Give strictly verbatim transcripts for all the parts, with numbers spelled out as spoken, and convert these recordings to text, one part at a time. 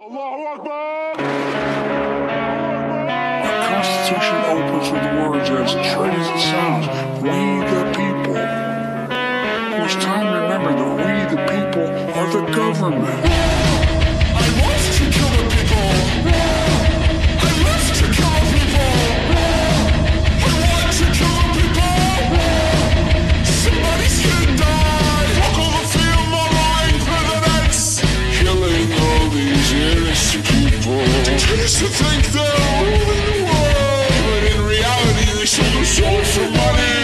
Our Constitution opens with words as trite as it sounds. We the people. Well, it's time to remember that we the people are the government. I want to kill the people. I love to kill the people. I want to kill the people. Somebody's gonna die. Walk on the field, murdering presidents, killing all these innocent people. Dictators who think they're ruling the world, but in reality they sell their soul for money.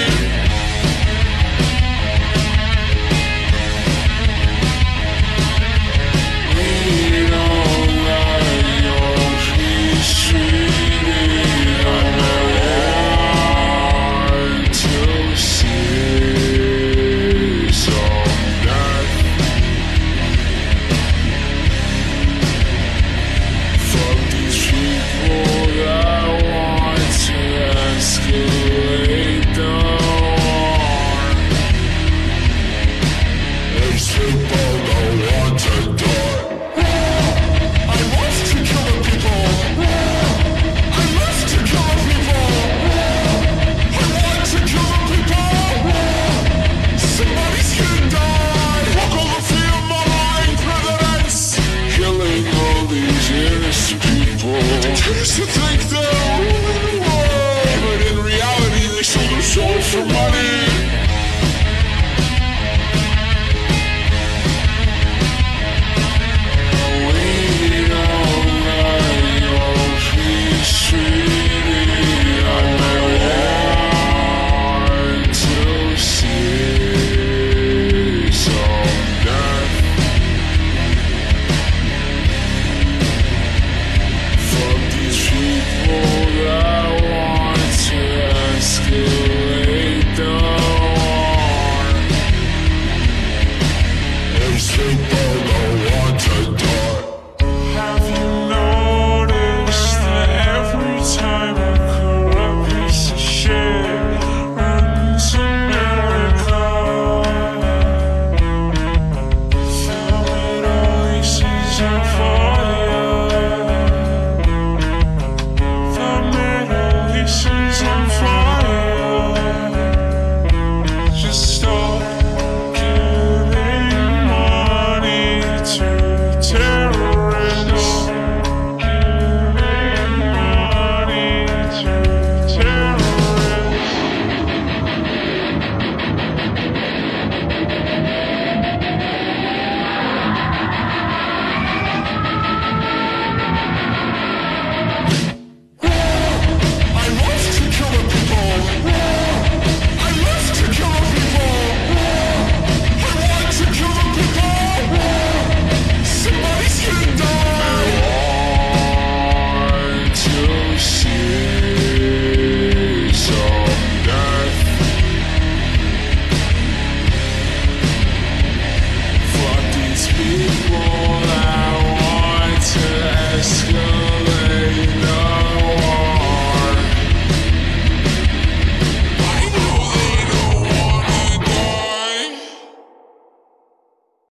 Dictators who think they're ruling the world, but in reality they sell their soul for money. People I want to escalate.